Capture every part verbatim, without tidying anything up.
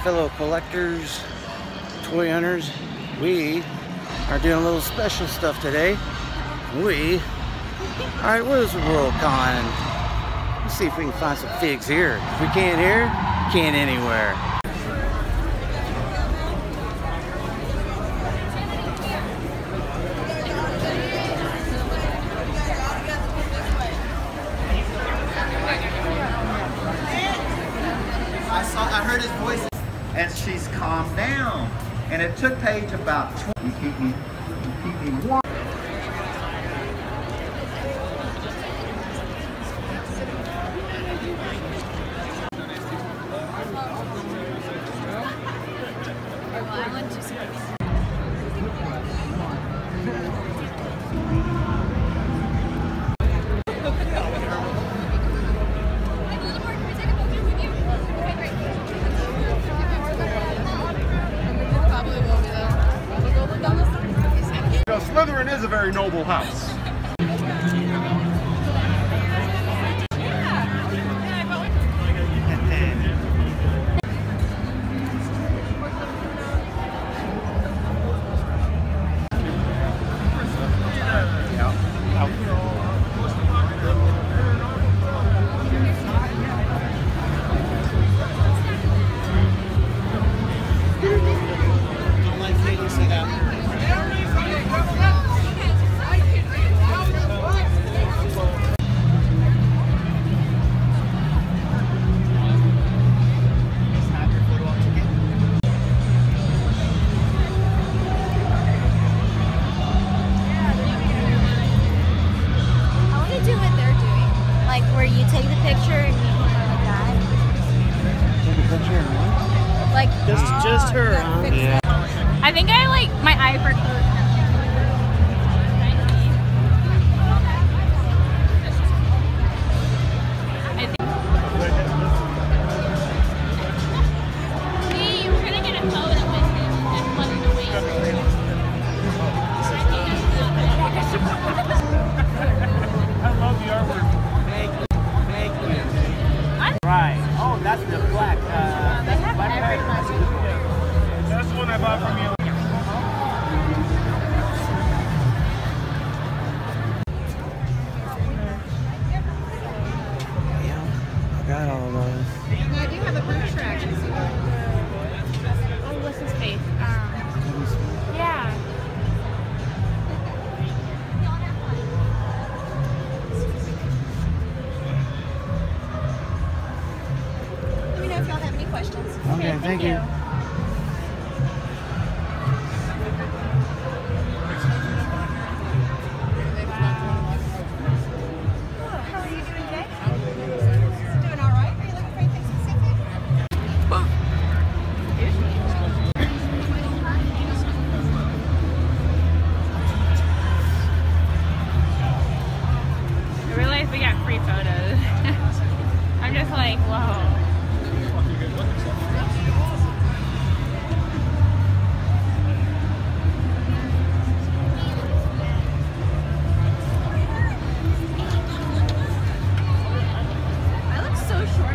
fellow collectors, toy hunters. We are doing a little special stuff today. We are at Worldcon. Let's see if we can find some figs here. If we can't here, can't anywhere. I saw, I heard his voice, and she's calmed down. And it took Paige about twenty. You keep me, you keep me warm. Slytherin is a very noble house. Where you take the picture and you do it like that. Take a picture, huh? Like just oh, just her, huh? Yeah. I think I like my eye for clothes. That's the black. Uh, that's the black bag. That's the one I bought from you. Yeah, I got all those. I do have a proof track. Oh, what's his face? Um, yeah. Let me know if y'all have any questions. Okay, okay thank, thank you. you. We got free photos. I'm just like, whoa. I look so short.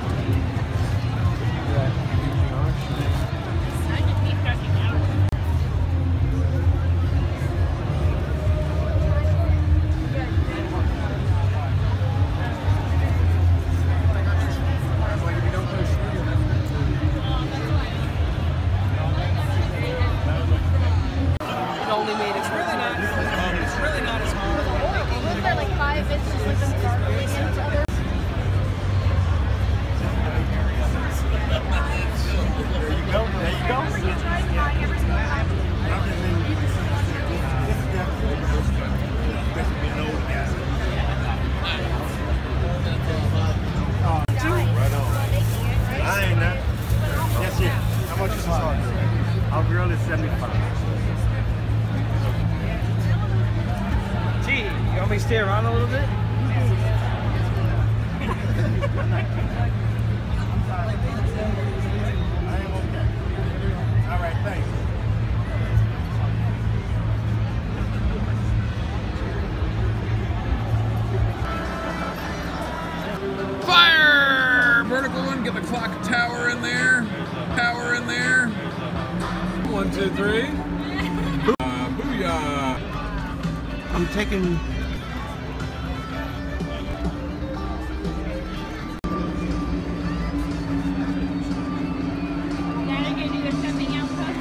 Our grill is seventy-five. Gee, you want me to stay around a little bit? All right, thanks. Fire! Vertical one, get the clock tower in there. Tower. two, three. Booyah, booyah. I'm taking. Gotta go do the stepping out pose.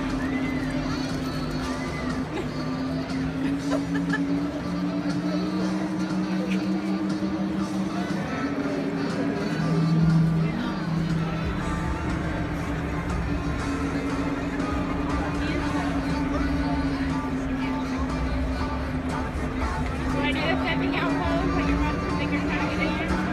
Stepping out pose, like your mom's fingers tagging in.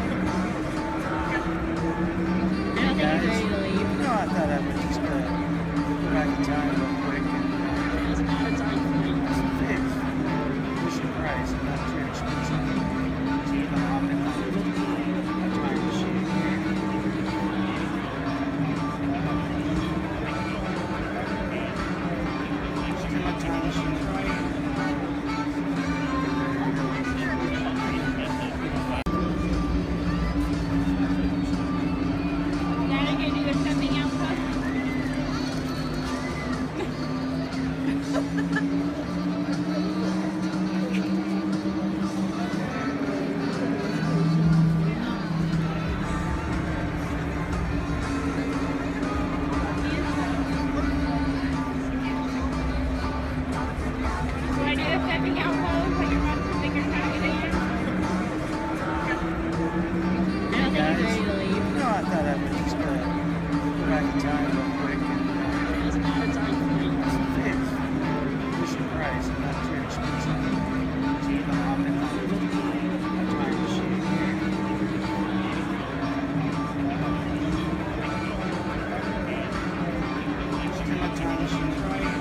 I don't think he's ready to leave. No, I thought I would just uh, go back in time real quick and It's not a time for me. some figs. Decent price and not too expensive. So you can hop in my time machine here. Just in my time machine. Gotta go do the stepping out pose. Do I do the stepping out pose, like your mom's fingers tagging in? I don't think he's ready to leave. No, I thought I would just uh, go back in time real quick and It's not a time for me. some figs. Decent price and not too expensive. So you can hop in my time machine here. Just in my time machine.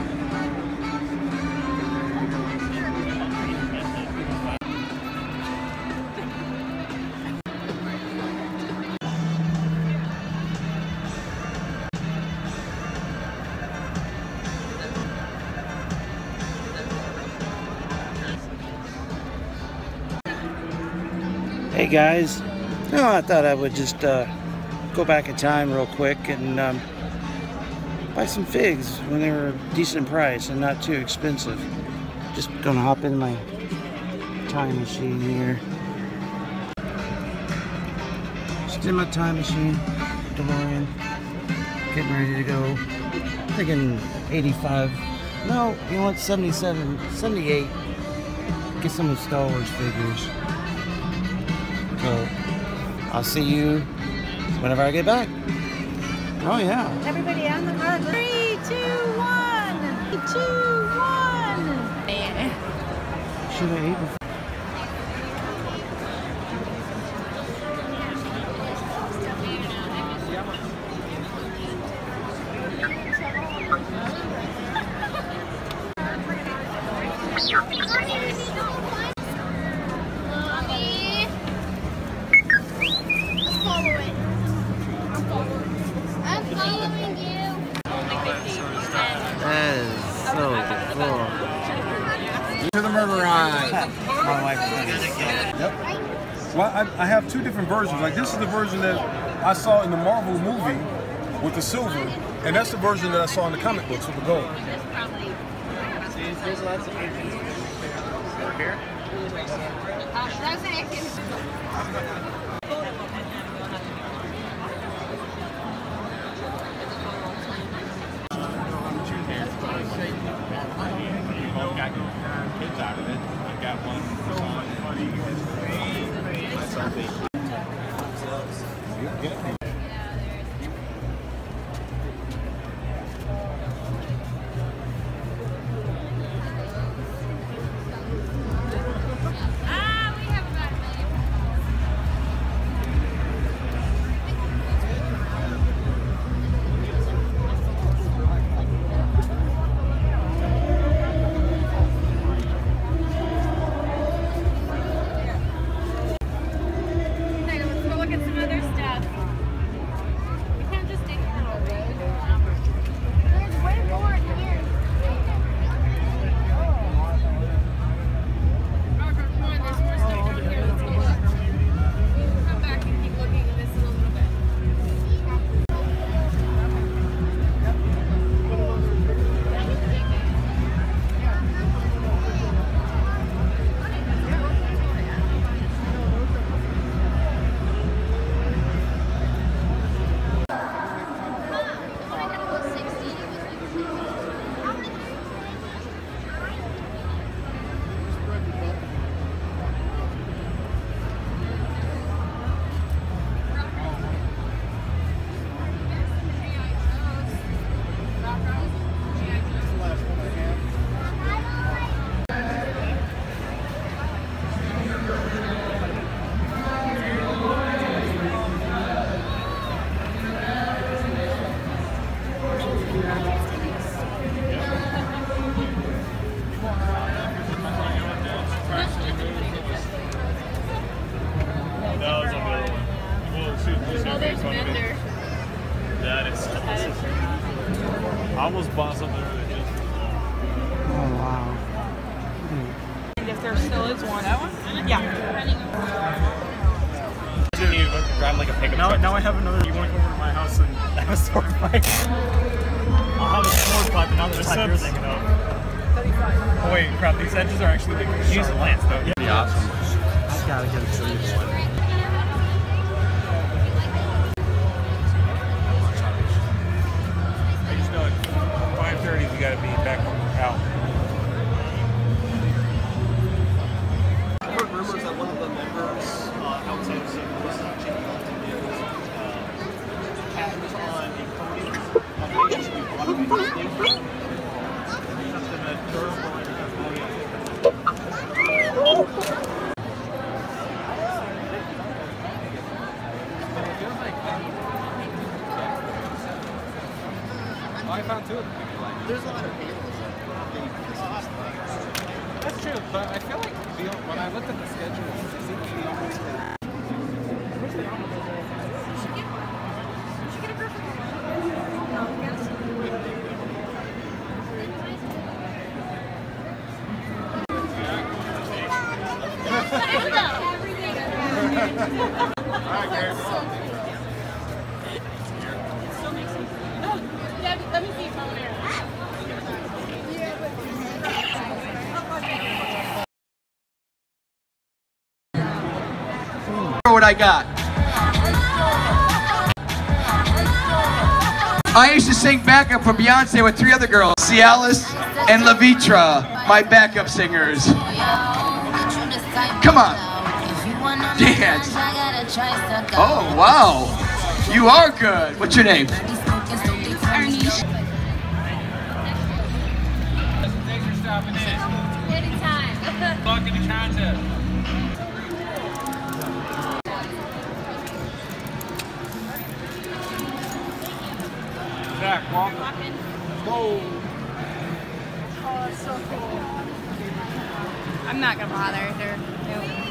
Hey guys, no, I thought I would just uh, go back in time real quick and um, buy some figs when they were a decent price and not too expensive. Just gonna hop in my time machine here. Just in my time machine, DeLorean, getting ready to go. Thinking eighty-five. No, you know what? seventy-seven, seventy-eight. Get some of the Star Wars figures. So, I'll see you whenever I get back. Oh yeah. Everybody on the run. Three, two, one. Three, two, one. Should I eat before? That is so cool. To the murder ride. My wife is gonna Yep. Well, I, I have two different versions. Like this is the version that I saw in the Marvel movie with the silver, and that's the version that I saw in the comic books with the gold. There's lots of agents. Here? Kids out of it. I've got one there still is one. That one? Yeah. Didn't you grab like a pickup Now, truck? now I have another. You want to come over to my house and have a sword fight? I'll have a sword fight, but not the type you're thinking of. Oh wait, crap! These edges are actually like. Use a lance, though. Yeah. Be awesome. I gotta get a sleeve one. I just know at five thirty we gotta be back out. I've heard rumors that one of the members uh, outside of Saint Louis actually uh, patents on a coating of the H D water thing. Something that durable and I found two of them. there's a lot of vehicles that they That's true, but I feel like the, when I looked at the schedule, it seemed to be almost like. Where's the Let me see if I'm there. What I got. I used to sing backup for Beyonce with three other girls, Cialis and Levitra, my backup singers. Come on, dance. Oh wow, you are good. What's your name? Anytime. Fucking the contest. Zach, walk. Whoa. Oh, it's so cool. I'm not gonna bother. They're, they're